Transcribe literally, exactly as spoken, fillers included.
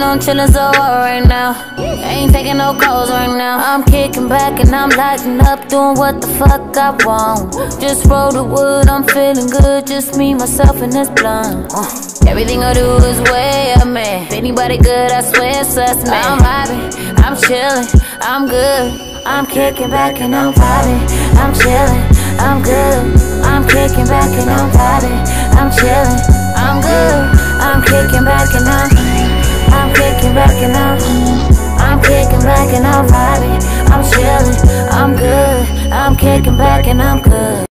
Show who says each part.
Speaker 1: on chillin' so hard right now. Ain't taking no calls right now. I'm kicking back and I'm lighting up, doing what the fuck I want. Just roll the wood, I'm feeling good. Just me, myself, and this blunt. uh. Everything I do is way up, man. If anybody good, I swear it's us, man. I'm vibing, I'm chillin', I'm good. I'm kicking back and I'm vibing, I'm chillin', I'm good. I'm kicking back and I'm vibing, I'm chillin', I'm good. I'm kicking back and I'm, I'm kicking back and I'm, I'm kicking back and I'm vibing, I'm chillin', I'm good. I'm kicking back and I'm good.